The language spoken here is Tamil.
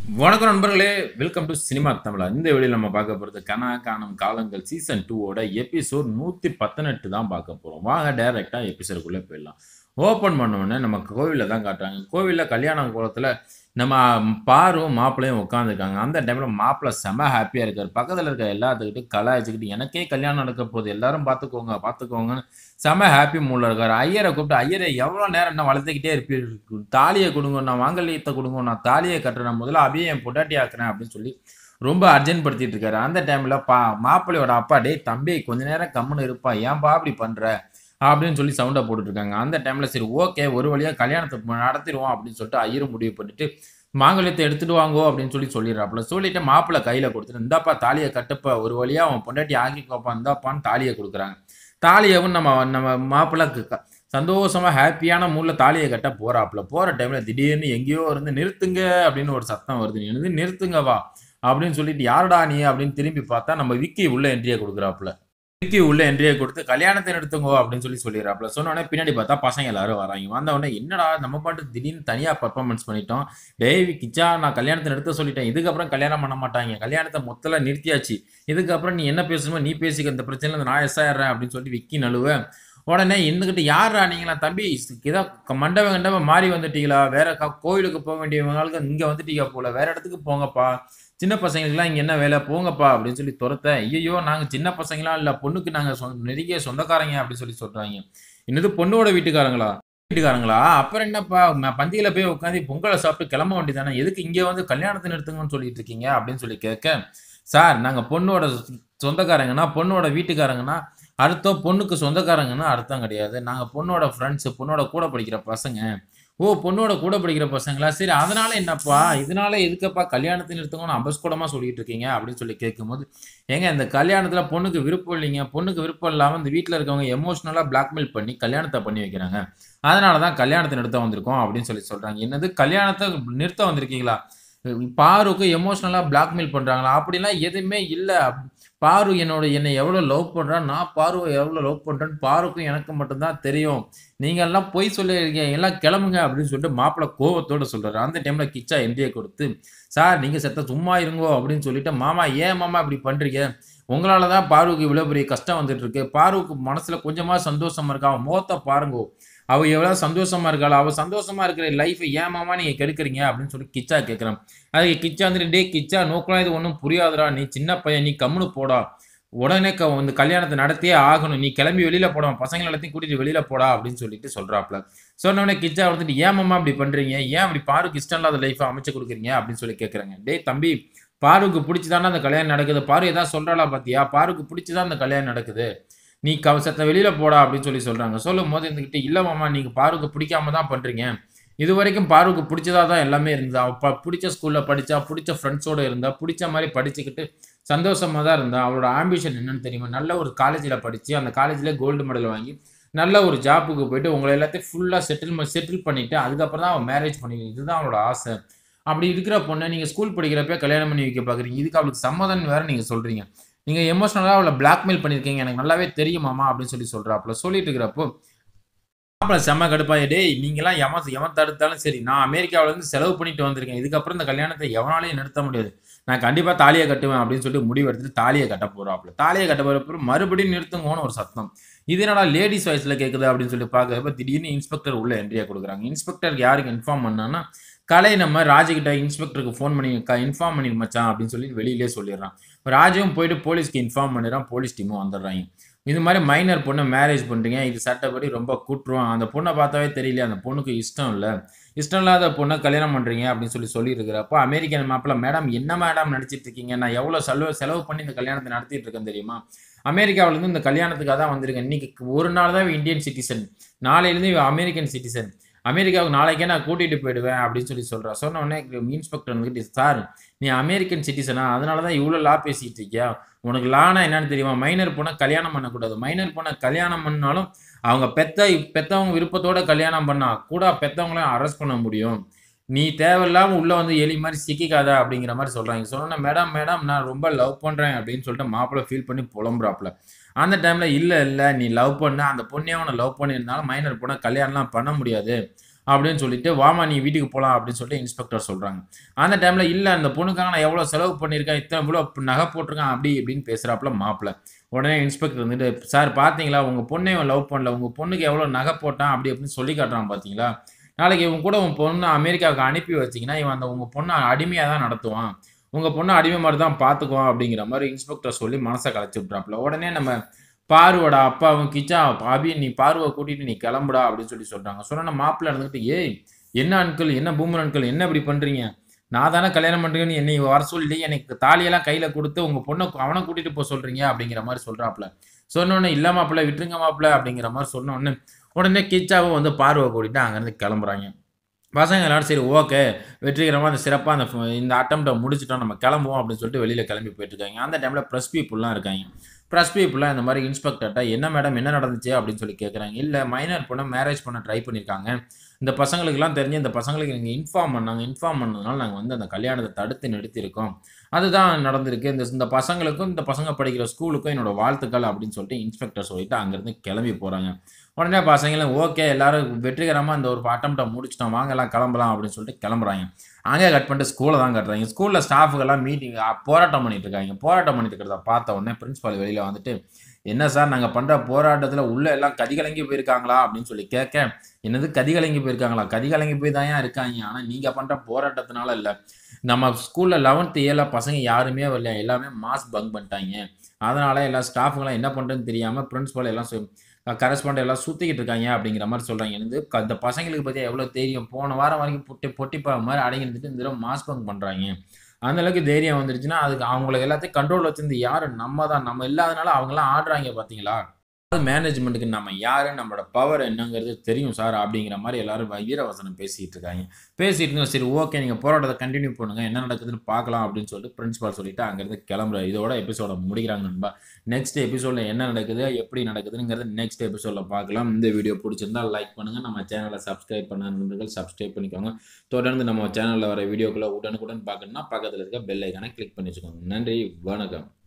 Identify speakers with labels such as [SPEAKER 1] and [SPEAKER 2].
[SPEAKER 1] வணக்கம் நண்பர்களே, வெல்கம் டு சினிமா தமிழா. இந்த வீடியோல நம்ம பார்க்க போறது கனா காணும் காலங்கள் சீசன் 2 ஓட எபிசோட் 118 தான் பார்க்க போறோம். வாங்க டைரக்ட்டா எபிசோடுக்குள்ள போயிடலாம். ஓப்பன் பண்ண உடனே நம்ம கோவில்ல தான் காட்டுறாங்க. கோவில்ல கல்யாண கோலத்துல நம்ம பாரும் மாப்பிள்ளையும் உட்காந்துருக்காங்க. அந்த டைம்ல மாப்பிள்ளை செம ஹாப்பியா இருக்காரு. பக்கத்துல இருக்க எல்லாத்துக்கிட்டும் கலாய்ச்சுக்கிட்டு, எனக்கே கல்யாணம் நடக்க போகுது. எல்லாரும் பார்த்துக்கோங்க, பார்த்துக்கோங்கன்னு செம ஹாப்பி மூட்ல இருக்காரு. ஐயர கூப்பிட்டு, ஐயரே எவ்வளோ நேரம் இன்னும் வளர்த்துக்கிட்டே இருப்பீர்கள்? தாலிய குடுங்க, நான் மாங்கல்யத்த குடுங்க, நான் தாலிய கட்டுறேன். முதல்ல அபிய என் பொண்டாட்டி ஆக்குறேன் அப்படின்னு சொல்லி ரொம்ப அர்ஜென்ட் படுத்திட்டு இருக்காரு. அந்த டைம்ல மாப்பிள்ளையோட அப்பா, டேய் தம்பி கொஞ்ச நேரம் கம்முன்னு இருப்பா, ஏன்பா இப்படி பண்ற? அப்படின்னு சொல்லி சவுண்டா போட்டுட்டு இருக்காங்க. அந்த டைம்ல சரி ஓகே, ஒரு வழியா கல்யாணத்தை நடத்திடுவோம் அப்படின்னு சொல்லிட்டு ஐயரும் முடிவு பண்ணிட்டு மாங்கல்யத்தை எடுத்துட்டு வாங்கோ அப்படின்னு சொல்லி சொல்லிடுறாப்புல. சொல்லிட்டு மாப்பிள்ளை கையில கொடுத்துட்டு, இந்தாப்பா தாலியை கட்டுப்பா, ஒரு வழியா அவன் பொண்டாட்டி ஆக்கிக்கோப்பா, இந்தாப்பான்னு தாலியை கொடுக்குறாங்க. தாலியவும் நம்ம நம்ம மாப்பிள்ளை சந்தோஷமா ஹாப்பியான மூட்ல தாலியை கட்ட போறாப்புல. போற டைம்ல திடீர்னு எங்கேயோ இருந்து நிறுத்துங்க அப்படின்னு ஒரு சத்தம் வருது. என்னது நிறுத்துங்க வா அப்படின்னு சொல்லிட்டு, யாருடா நீ அப்படின்னு திரும்பி பார்த்தா நம்ம விக்கி உள்ள என்ட்ரியை கொடுக்குறாப்புல. விக்கி உள்ள என்ட்ரியை கொடுத்து கல்யாணத்தை நிறுத்துங்கோ அப்படின்னு சொல்லி சொல்லிடுறாப்புல. சொன்ன உடனே பின்னாடி பார்த்தா பசங்க எல்லாரும் வராங்க. வந்த உடனே என்னடா நம்ம பாட்டு திடீர்னு தனியா பெர்ஃபார்மன்ஸ் பண்ணிட்டோம். டேய் கிச்சா, நான் கல்யாணத்தை நிறுத்த சொல்லிட்டேன். இதுக்கப்புறம் கல்யாணம் பண்ண மாட்டாங்க. கல்யாணத்தை மொத்தல நிறுத்தியாச்சு. இதுக்கப்புறம் நீ என்ன பேசணுமோ நீ பேசிக்க, இந்த பிரச்சனையில நான் எஸ்ஆயிடுறேன் அப்படின்னு சொல்லி விக்கி நழுவ உடனே இருந்துகிட்டு, யாரா நீங்களா தம்பி, ஏதோ மண்டபம் கண்டபம் மாறி வந்துட்டீங்களா? வேற கோயிலுக்கு போக வேண்டியவங்களுக்கு இங்க வந்துட்டீங்க போல, வேற இடத்துக்கு போங்கப்பா, சின்ன பசங்களுக்குலாம் இங்க என்ன வேலை, போங்கப்பா அப்படின்னு சொல்லி துரத்த, ஐயோ நாங்க சின்ன பசங்களாம் இல்ல, பொண்ணுக்கு நாங்க நெருங்கிய சொந்தக்காரங்க அப்படின்னு சொல்லி சொல்றாங்க. என்னது பொண்ணோட வீட்டுக்காரங்களா? வீட்டுக்காரங்களா? அப்புறம் என்னப்பா, பந்தியில போய் உட்காந்து பொங்கலை சாப்பிட்டு கிளம்ப வேண்டியதானே, எதுக்கு இங்க வந்து கல்யாணத்தை நிறுத்துங்கன்னு சொல்லிட்டு இருக்கீங்க அப்படின்னு சொல்லி கேட்க, சார் நாங்க பொண்ணோட சொந்தக்காரங்கன்னா, பொண்ணோட வீட்டுக்காரங்கன்னா அர்த்தம், பொண்ணுக்கு சொந்தக்காரங்கன்னா அர்த்தம் கிடையாது. நாங்க பொண்ணோட ஃப்ரெண்ட்ஸ், பொண்ணோட கூட படிக்கிற பசங்க. ஓ பொண்ணோட கூட படிக்கிற பசங்களா? சரி அதனால என்னப்பா? இதனால எதுக்குப்பா கல்யாணத்தை நிறுத்துங்கன்னு அபஸ்குடமா சொல்லிட்டு இருக்கீங்க அப்படின்னு சொல்லி கேட்கும்போது, ஏங்க இந்த கல்யாணத்துல பொண்ணுக்கு விருப்பம் இல்லைங்க. பொண்ணுக்கு விருப்பம் இல்லாம இந்த வீட்ல இருக்கவங்க எமோஷனலா பிளாக்மெயில் பண்ணி கல்யாணத்த பண்ணி வைக்கிறாங்க. அதனால தான் கல்யாணத்த நிறுத்த வந்திருக்கோம் அப்படின்னு சொல்லி சொல்றாங்க. என்னது கல்யாணத்த நிறுத்த வந்திருக்கீங்களா? பாருக்கு எமோஷனலா பிளாக்மெயில் பண்றாங்களா? அப்படிலாம் எதுவுமே இல்ல. பாரு என்னை எவ்வளோ லவ் பண்றா, நான் பாருவ எவ்வளோ லவ் பண்றேன்னு பாருக்கும் எனக்கும் மட்டும் தான் தெரியும். நீங்க எல்லாம் பொய் சொல்லிருக்கீங்க, எல்லாம் கிளம்புங்க அப்படின்னு சொல்லிட்டு மாப்பிள்ளை கோவத்தோட சொல்றாரு. அந்த டைம்ல கிச்சா என்ட்ரியை கொடுத்து, சார் நீங்க செத்த சும்மா இருங்கோ அப்படின்னு சொல்லிட்டு, மாமா ஏன் மாமா இப்படி பண்றீங்க? உங்களால தான் பாருவுக்கு இவ்வளோ பெரிய கஷ்டம் வந்துட்டு இருக்கு. பாருவுக்கு மனசுல கொஞ்சமா சந்தோஷமா இருக்கா? அவன் முகத்தை பாருங்கோ. அவ எவ்வளோ சந்தோஷமா இருக்காளா? அவ சந்தோஷமா இருக்கிற லைஃப் ஏன் மாமா நீங்க கெடுக்குறீங்க அப்படின்னு சொல்லி கிச்சா கேட்கிறான். அதுக்கு கிச்சா வந்துட்டு, டேய் கிச்சா நோக்கலாம் இது ஒண்ணும் புரியாதுடா. நீ சின்ன பையன், நீ கம்முனு போடா. உடனே வந்து கல்யாணத்தை நடத்தியே ஆகணும். நீ கிளம்பி வெளியில போடா. பசங்கள எல்லாத்தையும் கூட்டிட்டு வெளியில போடா அப்படின்னு சொல்லிட்டு சொல்றாப்ல. சொன்ன உடனே கிச்சா வந்துட்டு, ஏன் மாமா இப்படி பண்றீங்க? ஏன் அப்படி பாருக்கு இஷ்டம் இல்லாத லைஃப அமைச்சு குடுக்குறீங்க அப்படின்னு சொல்லி கேட்கறாங்க. டேய் தம்பி, பாருக்கு புடிச்சுதானே அந்த கல்யாணம் நடக்குது. பாரு ஏதாவது சொல்றாளா பாத்தியா? பாருக்கு புடிச்சுதான் அந்த கல்யாணம் நடக்குது. நீ செத்த வெளியில போடா அப்படின்னு சொல்லி சொல்றாங்க. சொல்லும்போது இருந்துகிட்டு, இல்ல மாமா நீங்க பாருக்கு பிடிக்காம தான் பண்றீங்க. இதுவரைக்கும் பாருக்கு பிடிச்சதா தான் எல்லாமே இருந்தது. அவ பிடிச்ச ஸ்கூல்ல படிச்சா, பிடிச்ச ஃப்ரெண்ட்ஸோட இருந்தா, பிடிச்ச மாரி படிச்சுக்கிட்டு சந்தோஷமா தான் இருந்தா. அவளோட ஆம்பிஷன் என்னன்னு தெரியுமா? நல்ல ஒரு காலேஜ்ல படிச்சு, அந்த காலேஜ்ல கோல்டு மெடல் வாங்கி, நல்ல ஒரு ஜாப்புக்கு போயிட்டு, உங்கள எல்லாத்தையும் ஃபுல்லா செட்டில் பண்ணிட்டு, அதுக்கப்புறம் தான் அவ மேரேஜ் பண்ணிக்கணும். இதுதான் அவளோட ஆசை. அப்படி இருக்கிற பொண்ண நீங்க ஸ்கூல் படிக்கிறப்பயே கல்யாணம் பண்ணி வைக்க பார்க்குறீங்க. இதுக்கு அவளுக்கு சம்மதம்ன்னு வேற நீங்க சொல்றீங்க. நீங்க எமோஷனலா அவள பிளாக்மெயில் பண்ணியிருக்கீங்க. எனக்கு நல்லாவே தெரியும் மாமா அப்படின்னு சொல்லி சொல்றாப்புல. சொல்லிட்டு இருக்கிறப்போ, மாப்பிள செம்ம கடுப்பாயி, டேய் நீங்கலாம் எவன் தடுத்தாலும் சரி, நான் அமெரிக்காவுல இருந்து செலவு பண்ணிட்டு வந்திருக்கேன். இதுக்கப்புறம் இந்த கல்யாணத்தை எவனாலயும் நிறுத்த முடியாது. நான் கண்டிப்பா தாலிய கட்டுவேன் அப்படின்னு சொல்லி முடிவு எடுத்துட்டு தாலிய கட்ட போறாப்புல. தாலிய கட்ட போறப்ப மறுபடியும் நிறுத்துங்கோன்னு ஒரு சத்தம். இது என்னடா லேடீஸ் வாய்ஸ்ல கேட்குது அப்படின்னு சொல்லி பார்க்கிறப்ப திடீர்னு இன்ஸ்பெக்டர் உள்ள என்ட்ரியா குடுக்குறாங்க. இன்ஸ்பெக்டருக்கு யாருக்கு இன்ஃபார்ம் பண்ணான்னா, கலை நம்ம ராஜுகிட்ட இன்ஸ்பெக்டருக்கு ஃபோன் பண்ணி இன்ஃபார்ம் பண்ணி மச்சான் அப்படின்னு சொல்லி வெளியிலேயே சொல்லிடுறான். ராஜுவும் போயிட்டு போலீஸ்க்கு இன்ஃபார்ம் பண்ணிடுறான். போலீஸ் டீமும் வந்துடுறாங்க. இது மாதிரி மைனர் பொண்ணை மேரேஜ் பண்ணுறீங்க, இது சட்டப்படி ரொம்ப குற்றம். அந்த பொண்ணை பார்த்தாவே தெரியல, அந்த பொண்ணுக்கு இஷ்டம் இல்லை. இஷ்டம் இல்லாத பொண்ணை கல்யாணம் பண்ணுறீங்க அப்படின்னு சொல்லி சொல்லியிருக்கிறப்போ, அமெரிக்கன் மாப்பிள்ள, மேடம் என்ன மேடம் நடிச்சிட்டு இருக்கீங்க? நான் எவ்வளோ செலவு பண்ணி இந்த கல்யாணத்தை நடத்திட்டு இருக்கேன் தெரியுமா? அமெரிக்காவிலேருந்து இந்த கல்யாணத்துக்காக தான் வந்திருக்கேன். இன்னைக்கு ஒரு நாள் தான் இந்தியன் சிட்டிசன், நாளையிலேருந்து அமெரிக்கன் சிட்டிசன். அமெரிக்காவுக்கு நாளைக்கே நான் கூட்டிகிட்டு போயிடுவேன் அப்படின்னு சொல்லி சொல்கிறா. சொன்ன உடனே இன்ஸ்பெக்டர் வந்துட்டு, சார் நீ அமெரிக்கன் சிட்டிசனா, அதனால தான் இவ்வளோ லா பேசிகிட்டு இருக்கியா? உனக்கு லானா என்னன்னு தெரியுமா? மைனர் பொண்ணை கல்யாணம் பண்ணக்கூடாது. மைனர் பொண்ணை கல்யாணம் பண்ணாலும் அவங்க பெத்தவங்க விருப்பத்தோட கல்யாணம் பண்ணா கூட பெத்தவங்களையும் அரெஸ்ட் பண்ண முடியும். நீ தேவையில்லாம உள்ள வந்து எலி மாதிரி சிக்கிக்காத அப்படிங்கிற மாதிரி சொல்றாங்க. சொன்னா, மேடம் மேடம் நான் ரொம்ப லவ் பண்றேன் அப்படின்னு சொல்லிட்டு மாப்பிள்ளை ஃபீல் பண்ணி புலம்புறாப்புல. அந்த டைம்ல இல்ல இல்ல நீ லவ் பண்ண அந்த பொண்ணே உன்னை லவ் பண்ணியிருந்தாலும் மைனர் பொண்ணை கல்யாணம்லாம் பண்ண முடியாது அப்படின்னு சொல்லிட்டு வாமா நீ வீட்டுக்கு போகலாம் அப்படின்னு சொல்லிட்டு இன்ஸ்பெக்டர் சொல்கிறாங்க. அந்த டைமில் இல்லை அந்த பொண்ணுக்காக நான் எவ்வளோ செலவு பண்ணியிருக்கேன், இத்தனை இவ்வளோ நகை போட்டிருக்கேன் அப்படி இப்படின்னு பேசுகிறாப்புல மாப்பிள்ள. உடனே இன்ஸ்பெக்டர் வந்துட்டு, சார் பார்த்தீங்களா உங்கள் பொண்ணே இவன் லவ் பண்ணல, உங்கள் பொண்ணுக்கு எவ்வளோ நகை போட்டான் அப்படி அப்படின்னு சொல்லி காட்டுறான் பார்த்தீங்களா, நாளைக்கு இவன் கூட உன் பொண்ணை அமெரிக்காவுக்கு அனுப்பி வச்சிங்கன்னா இவன் அந்த உங்கள் பொண்ணை அடிமையாக தான் நடத்துவான், உங்கள் பொண்ணை அடிமை மாதிரி தான் பார்த்துக்குவான் அப்படிங்கிற மாதிரி இன்ஸ்பெக்டர் சொல்லி மனசை கலைச்சி விட்றாப்புல. உடனே நம்ம பார்வோட அப்பாவும் கிச்சா அபி நீ பார்வை கூட்டிட்டு நீ கிளம்புடா அப்படின்னு சொல்லி சொல்றாங்க. சொன்னா மாப்பிள்ள இருந்துட்டு ஏய் என்ன அங்கிள் என்ன பூமர் அங்கிள் என்ன இப்படி பண்றீங்க, நான் தானே கல்யாணம் பண்றேன்னு என்னை வர சொல்லி எனக்கு தாலியெல்லாம் கையில கொடுத்து உங்க பொண்ணை அவனை கூட்டிட்டு போக சொல்றீங்க அப்படிங்கிற மாதிரி சொல்றாப்புல. சொன்னோடனே இல்ல மாப்பிள்ள விட்டுருங்க மாப்பிள்ள அப்படிங்கிற மாதிரி சொன்ன உடனே உடனே கிச்சாவும் வந்து பார்வை கூட்டிட்டு அங்கிருந்து கிளம்புறாங்க. பசங்க எல்லாரும் சரி ஓகே வெற்றிகரமாக அந்த சிறப்பாக இந்த அட்டம்ப்டை முடிச்சிட்டோம் நம்ம கிளம்புவோம் அப்படின்னு சொல்லிட்டு வெளியில் கிளம்பி போயிட்டுருக்காங்க. அந்த டைமில் ப்ரெஸ் பீப்புளெலாம் இருக்காங்க. ப்ரெஸ் பீப்புளாக இந்த மாதிரி இன்ஸ்பெக்டர்கிட்ட என்ன மேடம் என்ன நடந்துச்சு அப்படின்னு சொல்லி கேட்குறாங்க. இல்லை மைனர் பொண்ணை மேரேஜ் பண்ண ட்ரை பண்ணியிருக்காங்க, இந்த பசங்களுக்கெல்லாம் தெரிஞ்சு இந்த பசங்களுக்கு நீங்கள் இன்ஃபார்ம் பண்ணாங்க, இன்ஃபார்ம் பண்ணதுனால நாங்கள் வந்து அந்த கல்யாணத்தை தடுத்து நிறுத்தியிருக்கோம், அதுதான் நடந்திருக்கு, இந்த இந்த பசங்களுக்கும் இந்த பசங்க படிக்கிற ஸ்கூலுக்கும் என்னோட வாழ்த்துக்கள் அப்படின்னு சொல்லிட்டு இன்ஸ்பெக்டர் சொல்லிட்டு அங்கேருந்து கிளம்பி போகிறாங்க. உடனே பசங்களும் ஓகே எல்லாரும் வெற்றிகரமாக இந்த ஒரு அட்டம்ப்டை முடிச்சிட்டோம் வாங்க எல்லாம் கிளம்பலாம் அப்படின்னு சொல்லிட்டு கிளம்புறாங்க. அங்கே கட் பண்ணிட்டு ஸ்கூலை தான் கட்டுறாங்க. ஸ்கூலில் ஸ்டாஃபுக்கெல்லாம் மீட்டிங் போராட்டம் பண்ணிட்டு இருக்காங்க. போராட்டம் பண்ணிட்டு இருக்கிறத பார்த்த உடனே பிரின்ஸ்பால் வெளியில் வந்துட்டு என்ன சார் நாங்கள் பண்ணுற போராட்டத்தில் உள்ள எல்லாம் கதிகலங்கி போயிருக்காங்களா அப்படின்னு சொல்லி கேட்க, என்னது கதிகலங்கி போயிருக்காங்களா, கதிகலங்கி போய் தான் இருக்காங்க, ஆனால் நீங்கள் பண்ணுற போராட்டத்தினால இல்லை, நம்ம ஸ்கூலில் 11th ஏல பசங்க யாருமே வரல, எல்லாமே மாஸ் பங்க் பண்ணிட்டாங்க, அதனால எல்லா ஸ்டாஃபுங்களாம் என்ன பண்ணுறதுன்னு தெரியாமல் பிரின்ஸ்பால் எல்லாம் கரஸ்பாண்ட் எல்லாம் சுற்றிக்கிட்டு இருக்காங்க அப்படிங்கிற மாதிரி சொல்கிறாங்க. எனக்கு அந்த பசங்களுக்கு பற்றி எவ்வளோ தெரியும், போன வாரம் வரைக்கும் பொட்டிப்பா மாதிரி அடங்கி இருந்துட்டு இந்த தடவை மாஸ் பங்க் பண்ணுறாங்க, அந்த அளவுக்கு தைரியம் வந்துருச்சுன்னா அதுக்கு அவங்களுக்கு எல்லாத்தையும் கண்ட்ரோல் வச்சிருந்து யாரு நம்ம தான், நம்ம இல்லாதனால அவங்களாம் ஆடுறாங்க பார்த்தீங்களா, மேனேஜ்மெண்ட்டுக்கு நம்ம யாரு நம்மளோட பவர் என்னங்கிறது தெரியும் சார் அப்படிங்கிற மாதிரி எல்லாரும் வீரவசனம் பேசிட்டு இருக்காங்க. பேசிட்டு இருந்தா சரி ஓகே நீங்கள் போராட்டத்தை கண்டினியூ பண்ணுங்க என்ன நடக்குதுன்னு பார்க்கலாம் அப்படின்னு சொல்லிட்டு பிரின்சிபால் சொல்லிட்டு அங்கேருந்து கிளம்புற. இதோட எபிசோட முடிக்கிறாங்க நண்பா. நெக்ஸ்ட் எபிசோட்ல என்ன நடக்குது எப்படி நடக்குதுங்கிறது நெக்ஸ்ட் எபிசோட்ல பார்க்கலாம். இந்த வீடியோ பிடிச்சிருந்தா லைக் பண்ணுங்க, நம்ம சேனலை சப்ஸ்கிரைப் பண்ண நண்பர்கள் சப்ஸ்கிரைப் பண்ணிக்கோங்க. தொடர்ந்து நம்ம சேனலில் வர வீடியோக்களை உடனுக்குடன் பார்க்கணும்னா பக்கத்தில் இருக்க பெல் ஐக்கானை கிளிக் பண்ணி வச்சுக்கோங்க. நன்றி, வணக்கம்.